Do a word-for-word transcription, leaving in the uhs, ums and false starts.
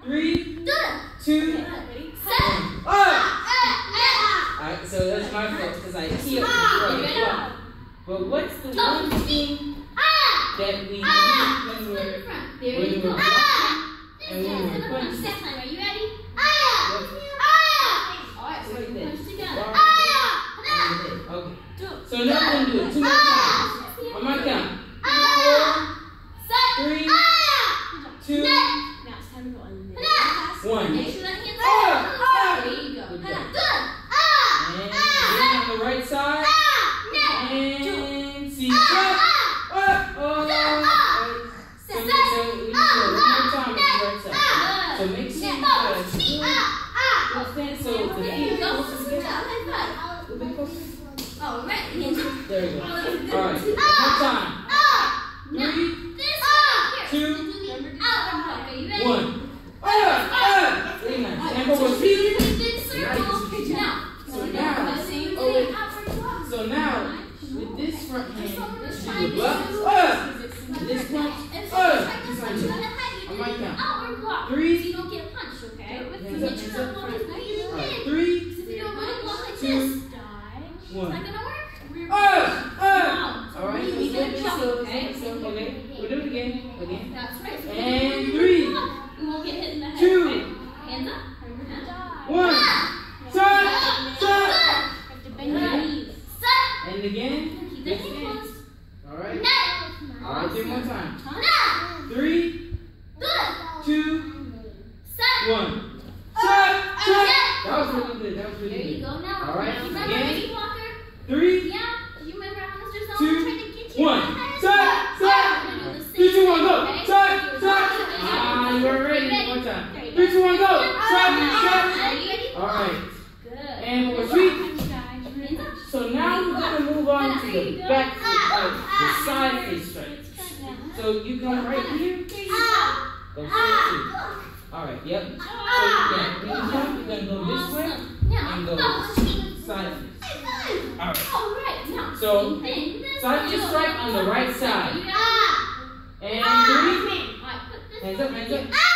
Three, two, one. Oh! Alright, so that's my fault because I key up the throw. But what's the one thing that we do when we're when we're blocking and when we're punching? Are you ready? Alright, so like this. Okay. So now we're gonna do it two more times. On my count. Four, three, two, one. Make sure that hand's up. There you go. And again on the right side. And see. Oh, oh. So, so we need to go one more time on the right side. So make sure you guys stand so the feet are close together. A little bit closer. Oh, right. There we go. All right. One time. Three, two, one. Ah! Ah! Very nice. And for what feet? So now, oh wait. So now, with this front hand, you do a block. Ah! This punch. Ah! Just like this. On my count. Three. Hands up, hands up. All right. Three, two, one. Ah! Ah! All right. Let's do it. So, so, okay. We'll do it again. Again. And three, two, one. Stop! Stop! And again. All right. All right. Three more times. Three, two, one. Stop! Stop! That was really good. That was really good. There you go now. All right. Again. Three, Yeah. You remember how Mister Zone two, tried to get you? one. Stop! Stop! Three, two, one, go! Stop! Stop! Ah, you're ready. One time. Three, two, one, go! Stop! Stop! Are you ready? All right. Good. And we're three. So now we're gonna move on to the back foot, uh, the side face strikes. So you come right here. Go straight two. All right. Yep. So yeah, when you jump, you're gonna go this way and go side face. All right. All right. Now. So side face strike on the right side. And three. Hands up, hands up.